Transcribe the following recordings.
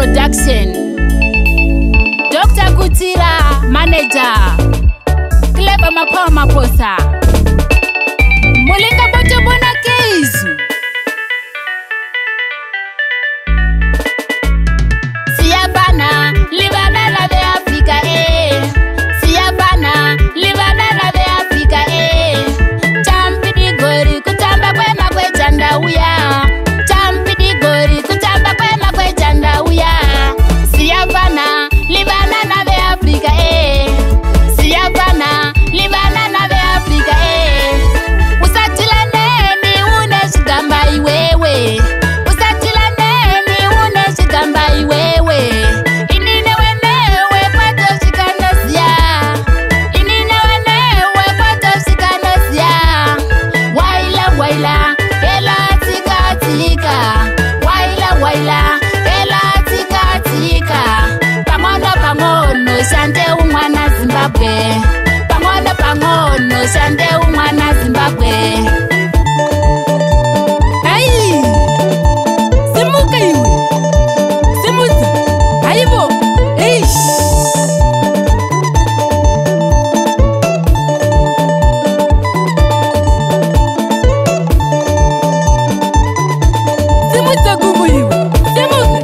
Production. Dr. Kutira, Manager. Clever Mapa Maposa. Moleka Boto Bona Keys. Siabana, Livana Lave Africa, Siabana, Livana Lave Africa, Champidi Gori, Kutamba Kwema Kwe Chanda Uya. Champidi Gori, Kutamba Kwema Kwe Chanda Uya. Siabana, Livana Lave Africa, Siabana, Livana Lave Africa, Usatila neni une shigamba iwewe. Usatila neni une shigamba iwewe. Inine wenewe pato shikanosia. Inine wenewe pato shikanosia. Waila waila, ela tika tika. Waila waila, ela tika tika. Pangono pangono, shante umwana Zimbabwe. Pangono pangono, shante umwana Zimbabwe. Hey! Simuka iwe. Simuza. Haibo. Eish. Simuza gumu iwe. Simuka.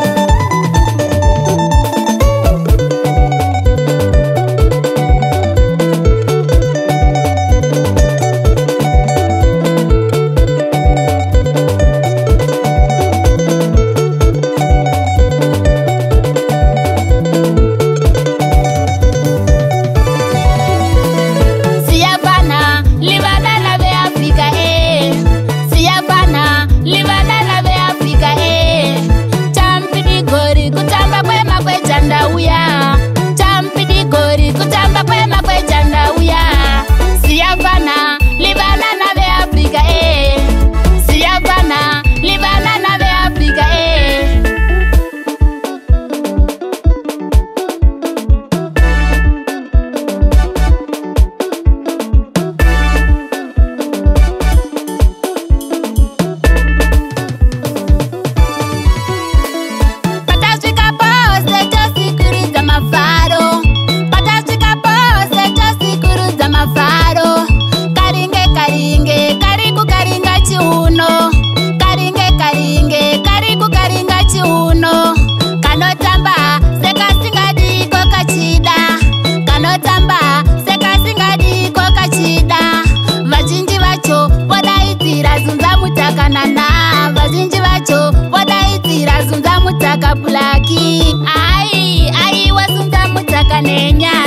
Siabana, Livana Lave Africa, Siabana, Livana Lave Africa, Champidi Gori, Kutamba Kwema Kwe Chanda Uya. Champidi Gori, Kutamba Kwema Kwe Chanda Uya. Siabana, Livana Lave Africa, Siabana, Livana Lave Africa, Patashika pose, Josi Kuruza Mafaro. Patashika pose, Josi Kuruza Mafaro. Karinge karinge, kariku karinga chiuno. Karinge karinge, kariku karinga chiuno. Kanotamba, seka singadi koka chida. Kanotamba, seka singadi koka chida. Vazhinji vacho, vodaitira zunza mutaka nana. Vazhinji vacho, vodaitira zunza mutaka bulaki. Ai, wazunza mutaka nenya.